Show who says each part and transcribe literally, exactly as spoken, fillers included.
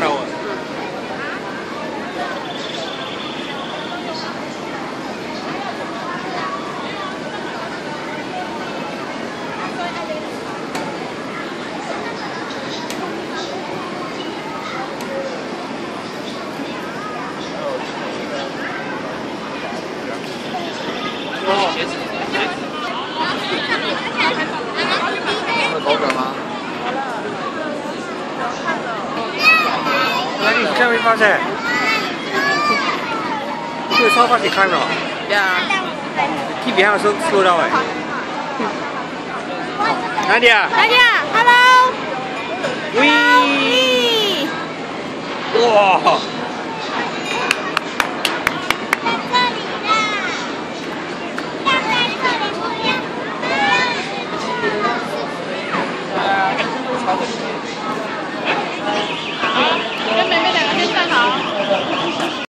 Speaker 1: 跳舞。哦，鞋子，鞋子。有狗梗吗？那你看没发现？这个超快可以看了。
Speaker 2: 呀。
Speaker 1: T V 还有收收到哎。哪里啊？
Speaker 2: 哪里啊 ？Hello。
Speaker 1: 喂。哇。